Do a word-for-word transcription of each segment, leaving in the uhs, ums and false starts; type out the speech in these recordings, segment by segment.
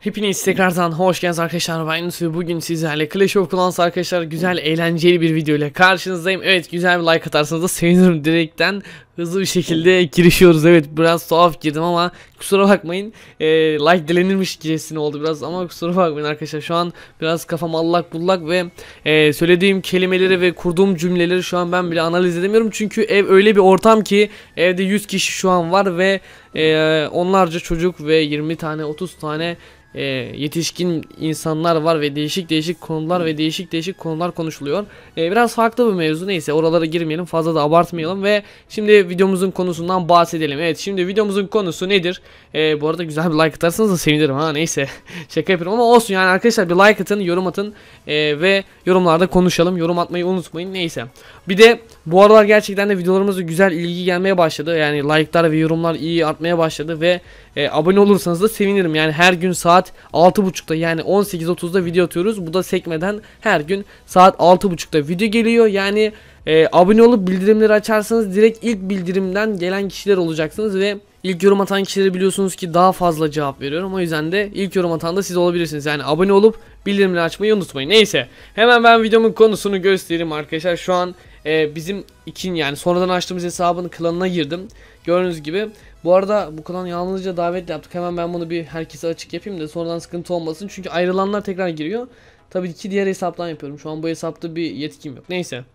Hepiniz tekrardan hoş geldiniz arkadaşlar. Ben Yunus ve bugün sizlerle Clash of Clans arkadaşlar güzel eğlenceli bir video ile karşınızdayım. Evet, güzel bir like atarsanız da sevinirim. Direkten hızlı bir şekilde girişiyoruz. Evet, biraz tuhaf girdim ama kusura bakmayın. Ee, like dilenirmiş gibisine oldu biraz ama kusura bakmayın arkadaşlar. Şu an biraz kafam allak bullak ve e, söylediğim kelimeleri ve kurduğum cümleleri şu an ben bile analiz edemiyorum. Çünkü ev öyle bir ortam ki evde yüz kişi şu an var ve e, onlarca çocuk ve yirmi tane otuz tane E, yetişkin insanlar var ve değişik değişik konular ve değişik değişik konular konuşuluyor. E, biraz farklı bir mevzu, neyse oralara girmeyelim, fazla da abartmayalım ve şimdi videomuzun konusundan bahsedelim. Evet, şimdi videomuzun konusu nedir? E, bu arada güzel bir like atarsanız da sevinirim ha, neyse şaka yapıyorum ama olsun yani arkadaşlar, bir like atın, yorum atın e, ve yorumlarda konuşalım, yorum atmayı unutmayın. Neyse, bir de bu aralar gerçekten de videolarımıza güzel ilgi gelmeye başladı, yani like'lar ve yorumlar iyi artmaya başladı ve e, abone olursanız da sevinirim. Yani her gün saat altı buçukta, yani on sekiz otuzda video atıyoruz. Bu da sekmeden her gün saat altı buçukta video geliyor. Yani e, abone olup bildirimleri açarsanız direkt ilk bildirimden gelen kişiler olacaksınız ve ilk yorum atan kişileri biliyorsunuz ki daha fazla cevap veriyorum. O yüzden de ilk yorum atan da siz olabilirsiniz. Yani abone olup bildirimleri açmayı unutmayın. Neyse, hemen ben videomun konusunu göstereyim arkadaşlar. Şu an e, bizim ikin yani sonradan açtığımız hesabın klanına girdim. Gördüğünüz gibi. Bu arada bu klan yalnızca davet yaptık. Hemen ben bunu bir herkese açık yapayım da sonradan sıkıntı olmasın. Çünkü ayrılanlar tekrar giriyor. Tabii ki diğer hesaptan yapıyorum. Şu an bu hesapta bir yetkim yok. Neyse.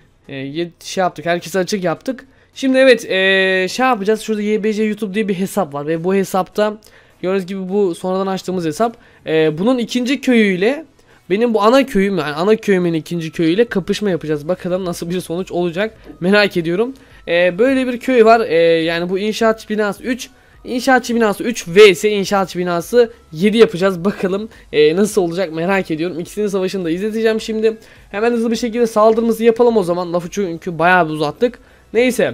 Ee, şey yaptık. Herkese açık yaptık. Şimdi evet ee, şey yapacağız. Şurada Y B C YouTube diye bir hesap var. Ve bu hesapta gördüğünüz gibi bu sonradan açtığımız hesap. Ee, bunun ikinci köyüyle benim bu ana köyüm, yani ana köyümün ikinci köyüyle kapışma yapacağız. Bakalım nasıl bir sonuç olacak. Merak ediyorum. Ee, böyle bir köy var. Ee, yani bu inşaatçı binası üç. İnşaatçı binası üç vs inşaatçı binası yedi yapacağız. Bakalım e, nasıl olacak, merak ediyorum. İkisinin savaşını da izleteceğim şimdi. Hemen hızlı bir şekilde saldırımızı yapalım o zaman. Lafı çünkü bayağı bir uzattık. Neyse.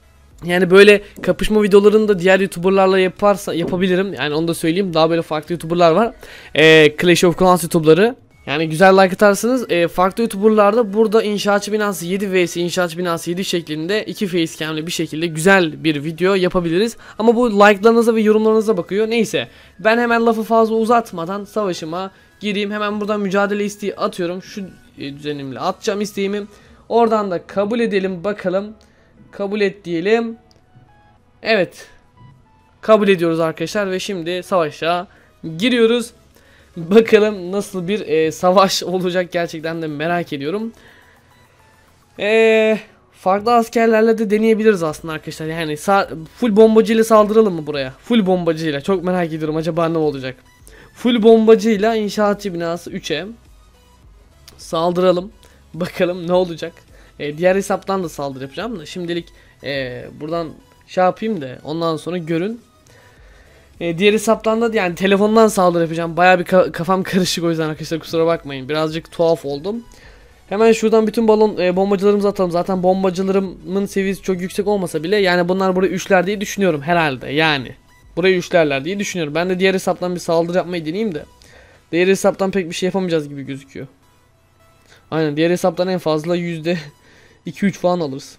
Yani böyle kapışma videolarını da diğer YouTuber'larla yaparsa yapabilirim. Yani onu da söyleyeyim. Daha böyle farklı YouTuber'lar var. Ee, Clash of Clans YouTuber'ları. Yani güzel like atarsınız. E, farklı YouTuber'larda burada inşaatçı binası yedi vs inşaatçı binası yedi şeklinde iki facecam'li bir şekilde güzel bir video yapabiliriz. Ama bu like'larınıza ve yorumlarınıza bakıyor. Neyse, ben hemen lafı fazla uzatmadan savaşıma gireyim. Hemen buradan mücadele isteği atıyorum. Şu e, düzenimle atacağım isteğimi. Oradan da kabul edelim bakalım. Kabul et diyelim. Evet. Kabul ediyoruz arkadaşlar ve şimdi savaşa giriyoruz. Bakalım nasıl bir e, savaş olacak, gerçekten de merak ediyorum. E, farklı askerlerle de deneyebiliriz aslında arkadaşlar. Yani full bombacıyla saldıralım mı buraya? Full bombacıyla. Çok merak ediyorum, acaba ne olacak? Full bombacıyla inşaatçı binası üçe saldıralım. Bakalım ne olacak? E, diğer hesaptan da saldırı yapacağım da şimdilik e, buradan şey yapayım da ondan sonra görün. E, diğer hesaptan da yani telefondan saldırı yapacağım. Baya bir ka kafam karışık, o yüzden arkadaşlar kusura bakmayın. Birazcık tuhaf oldum. Hemen şuradan bütün balon e, bombacılarımızı atalım. Zaten bombacılarımın seviyesi çok yüksek olmasa bile yani bunlar burayı üçler diye düşünüyorum herhalde. Yani burayı üçlerler diye düşünüyorum. Ben de diğer hesaptan bir saldırı yapmayı deneyeyim de. Diğer hesaptan pek bir şey yapamayacağız gibi gözüküyor. Aynen, diğer hesaptan en fazla yüzde iki üç falan alırız.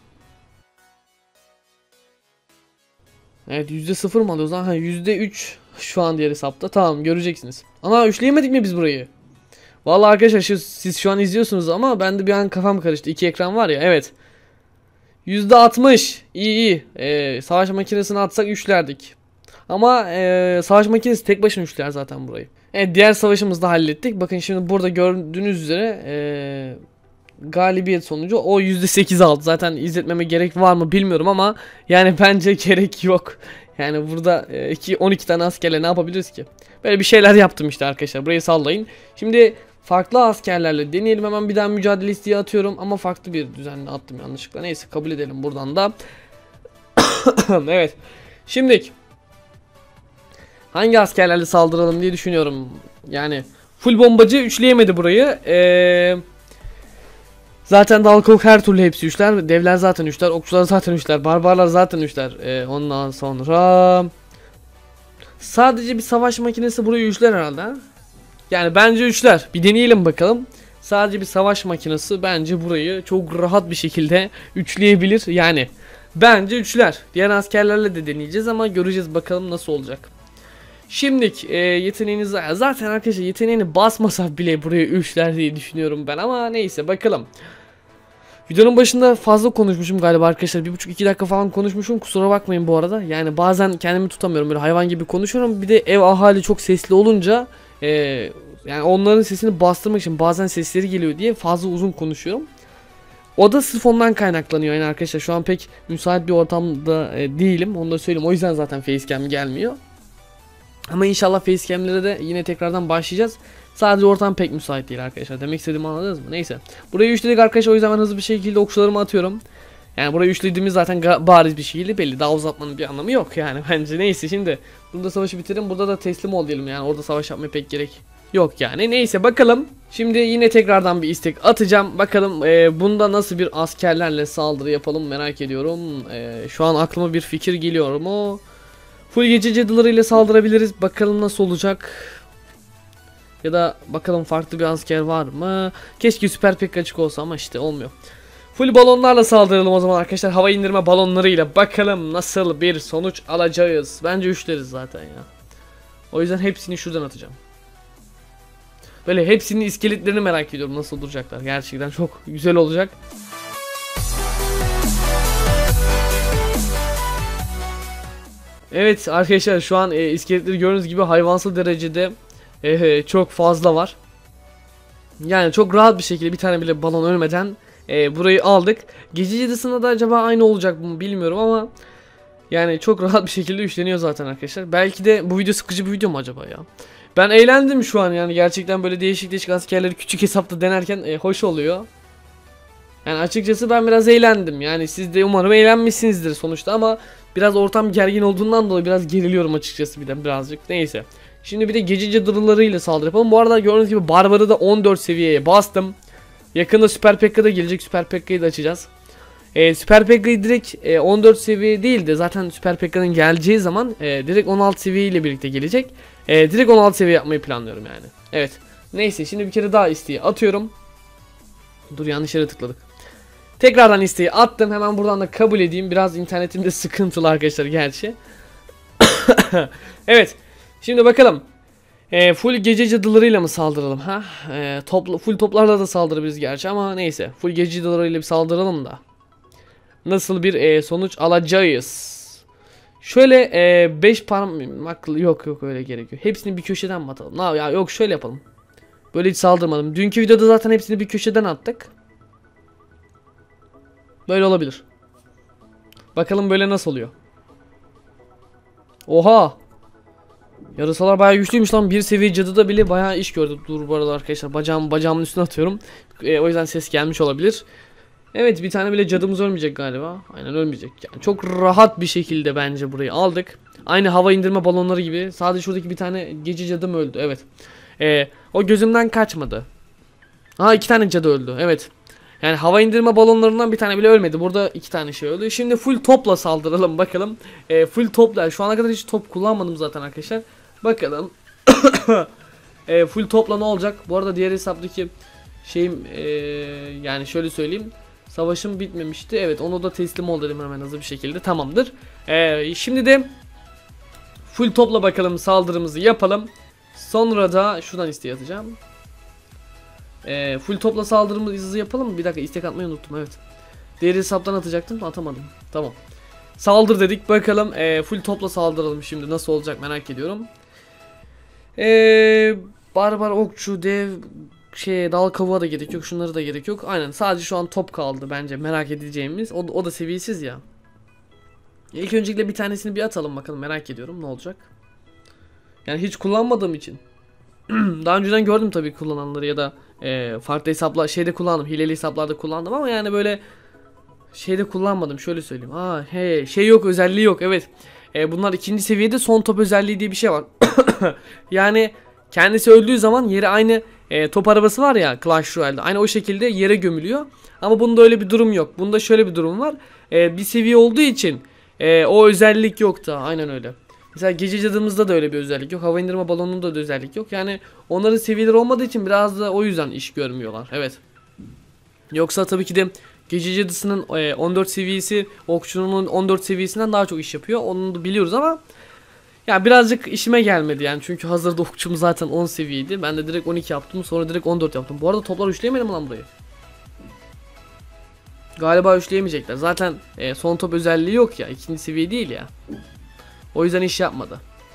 Evet, yüzde sıfır mı alıyoruz lan? Ha, yüzde üç şu an diğer hesapta. Tamam, göreceksiniz. Ana, üçleyemedik mi biz burayı? Vallahi arkadaşlar şu, siz şu an izliyorsunuz ama ben de bir an kafam karıştı. İki ekran var ya, evet. yüzde altmış. İyi iyi. Ee, savaş makinesini atsak üçlerdik. Ama ee, savaş makinesi tek başına üçler zaten burayı. Evet, diğer savaşımızı da hallettik. Bakın şimdi burada gördüğünüz üzere ee, galibiyet sonucu o yüzde sekiz aldı. Zaten izletmeme gerek var mı bilmiyorum ama yani bence gerek yok. Yani burada iki on iki tane askerle ne yapabiliriz ki? Böyle bir şeyler yaptım işte arkadaşlar. Burayı sallayın. Şimdi farklı askerlerle deneyelim. Hemen bir daha mücadele isteği atıyorum ama farklı bir düzenle attım yanlışlıkla. Neyse, kabul edelim buradan da. Evet. Şimdi hangi askerlerle saldıralım diye düşünüyorum. Yani full bombacı üçleyemedi burayı. Eee Zaten Dalkok her türlü hepsi üçler. Devler zaten üçler. Okçular zaten üçler. Barbarlar zaten üçler. Ee, ondan sonra sadece bir savaş makinesi burayı üçler herhalde. Ha? Yani bence üçler. Bir deneyelim bakalım. Sadece bir savaş makinesi bence burayı çok rahat bir şekilde üçleyebilir. Yani bence üçler. Diğer askerlerle de deneyeceğiz ama göreceğiz bakalım nasıl olacak. Şimdilik e, yeteneğiniz zaten arkadaşlar, yeteneğini basmasa bile buraya üçler diye düşünüyorum ben, ama neyse bakalım. Videonun başında fazla konuşmuşum galiba arkadaşlar, bir buçuk iki dakika falan konuşmuşum, kusura bakmayın bu arada. Yani bazen kendimi tutamıyorum, böyle hayvan gibi konuşuyorum, bir de ev ahali çok sesli olunca e, yani onların sesini bastırmak için bazen sesleri geliyor diye fazla uzun konuşuyorum. O da sırf ondan kaynaklanıyor yani arkadaşlar, şu an pek müsait bir ortamda e, değilim, onu da söyleyeyim, o yüzden zaten facecam gelmiyor. Ama inşallah facecam'lere de yine tekrardan başlayacağız. Sadece ortam pek müsait değil arkadaşlar. Demek istediğimi anladınız mı? Neyse. Burayı üçledik arkadaşlar, o yüzden ben hızlı bir şekilde okçularımı atıyorum. Yani burayı üçlediğimiz zaten bariz bir şekilde belli. Daha uzatmanın bir anlamı yok yani bence. Neyse, şimdi burada savaşı bitirelim. Burada da teslim ol diyelim, yani orada savaş yapmaya pek gerek yok yani. Neyse bakalım. Şimdi yine tekrardan bir istek atacağım. Bakalım e, bunda nasıl bir askerlerle saldırı yapalım, merak ediyorum. E, şu an aklıma bir fikir geliyor mu? Full gece cadılarıyla saldırabiliriz. Bakalım nasıl olacak. Ya da bakalım farklı bir asker var mı? Keşke süper pek açık olsa ama işte olmuyor. Full balonlarla saldıralım o zaman arkadaşlar. Hava indirme balonlarıyla. Bakalım nasıl bir sonuç alacağız. Bence üçleriz zaten ya. O yüzden hepsini şuradan atacağım. Böyle hepsinin iskeletlerini merak ediyorum, nasıl duracaklar. Gerçekten çok güzel olacak. Evet arkadaşlar, şu an e, iskeletleri gördüğünüz gibi hayvansal derecede e, çok fazla var. Yani çok rahat bir şekilde bir tane bile balon ölmeden e, burayı aldık. Gece cadısında da acaba aynı olacak mı bilmiyorum ama yani çok rahat bir şekilde üçleniyor zaten arkadaşlar. Belki de bu video sıkıcı bir video mu acaba ya? Ben eğlendim şu an, yani gerçekten böyle değişik değişik askerleri küçük hesapta denerken e, hoş oluyor. Yani açıkçası ben biraz eğlendim. Yani siz de umarım eğlenmişsinizdir sonuçta, ama biraz ortam gergin olduğundan dolayı biraz geriliyorum açıkçası bir de birazcık. Neyse. Şimdi bir de gece cadılarıyla saldırı yapalım. Bu arada gördüğünüz gibi Barbar'ı da on dört seviyeye bastım. Yakında Süper Pekka'da gelecek. Süper Pekka'yı da açacağız. Ee, Süper Pekka'yı direkt e, on dört seviye değil de zaten Süper Pekka'nın geleceği zaman e, direkt on altı seviye ile birlikte gelecek. E, direkt on altı seviye yapmayı planlıyorum yani. Evet. Neyse, şimdi bir kere daha isteği atıyorum. Dur, yanlış yere tıkladık. Tekrardan isteği attım. Hemen buradan da kabul edeyim. Biraz internetimde sıkıntılı arkadaşlar gerçi. Evet. Şimdi bakalım. E, full gece cadılarıyla mı saldıralım ha? E, topla, full toplarla da saldırabiliriz gerçi ama neyse. Full gece cadılarıyla bir saldıralım da. Nasıl bir e, sonuç alacağız? Şöyle beş e, parmak yok yok öyle gerekiyor. Hepsini bir köşeden mi atalım? Na ya yok, şöyle yapalım. Böyle hiç saldırmadım. Dünkü videoda zaten hepsini bir köşeden attık. Böyle olabilir. Bakalım böyle nasıl oluyor. Oha. Yarısalar bayağı güçlüymüş lan. Bir seviye cadıda bile bayağı iş gördü. Dur bu arada arkadaşlar, bacağım bacağımın üstüne atıyorum. E, o yüzden ses gelmiş olabilir. Evet, bir tane bile cadımız ölmeyecek galiba. Aynen ölmeyecek. Yani çok rahat bir şekilde bence burayı aldık. Aynı hava indirme balonları gibi. Sadece şuradaki bir tane gece cadım öldü. Evet. E, o gözümden kaçmadı. Ha, iki tane cadı öldü. Evet. Yani hava indirme balonlarından bir tane bile ölmedi. Burada iki tane şey öldü. Şimdi full topla saldıralım bakalım. E, full topla. Şu ana kadar hiç top kullanmadım zaten arkadaşlar. Bakalım. e, full topla ne olacak? Bu arada diğer hesaptaki şeyim e, yani şöyle söyleyeyim. Savaşım bitmemişti. Evet, onu da teslim ol dedim hemen hızlı bir şekilde. Tamamdır. E, şimdi de full topla bakalım saldırımızı yapalım. Sonra da şuradan isteği atacağım. E, full topla saldırımızı yapalım mı? Bir dakika, istek atmayı unuttum, evet. Diğer hesaptan atacaktım da atamadım. Tamam. Saldır dedik, bakalım e, full topla saldıralım şimdi, nasıl olacak merak ediyorum. Eee barbar okçu dev şey dal kavuğa da gerek yok, şunları da gerek yok. Aynen, sadece şu an top kaldı bence merak edeceğimiz. O, o da seviyesiz ya. İlk öncelikle bir tanesini bir atalım bakalım, merak ediyorum ne olacak. Yani hiç kullanmadığım için. Daha önceden gördüm tabii kullananları ya da e, farklı hesaplar şeyde kullandım, hileli hesaplarda kullandım ama yani böyle şeyde kullanmadım, şöyle söyleyeyim. Aa he, şey yok, özelliği yok, evet. E, bunlar ikinci seviyede son top özelliği diye bir şey var. Yani kendisi öldüğü zaman yere aynı e, top arabası var ya Clash Royale'de, aynı o şekilde yere gömülüyor. Ama bunda öyle bir durum yok. Bunda şöyle bir durum var. E, bir seviye olduğu için e, o özellik yok da, aynen öyle. Mesela gece cadımızda da öyle bir özellik yok. Hava indirme balonunda da özellik yok. Yani onların seviyeleri olmadığı için biraz da o yüzden iş görmüyorlar. Evet. Yoksa tabii ki de gece cadısının on dört seviyesi okçunun on dört seviyesinden daha çok iş yapıyor. Onu da biliyoruz ama Ya birazcık işime gelmedi yani, çünkü hazırda okçum zaten on seviyeydi. Ben de direkt on iki yaptım, sonra direkt on dört yaptım. Bu arada toplar üçleyemedim lan burayı. Galiba üçleyemeyecekler. Zaten e, son top özelliği yok ya, ikinci seviye değil ya. O yüzden iş yapmadı.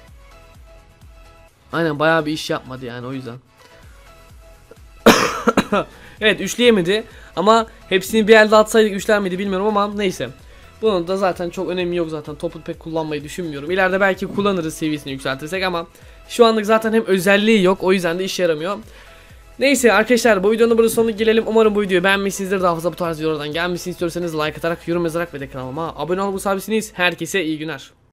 Aynen, bayağı bir iş yapmadı yani, o yüzden. Evet, üçleyemedi ama hepsini bir elde atsaydık üçler miydi bilmiyorum ama neyse. Bunun da zaten çok önemi yok zaten. Topu pek kullanmayı düşünmüyorum. İleride belki kullanırız seviyesini yükseltirsek ama şu anlık zaten hem özelliği yok, o yüzden de işe yaramıyor. Neyse arkadaşlar, bu videonun burada sonuna gelelim. Umarım bu videoyu beğenmişsinizdir. Daha fazla bu tarz videolardan gelmesini istiyorsanız like atarak, yorum yazarak ve de kanalıma abone olmayı sabitsiniz. Herkese iyi günler.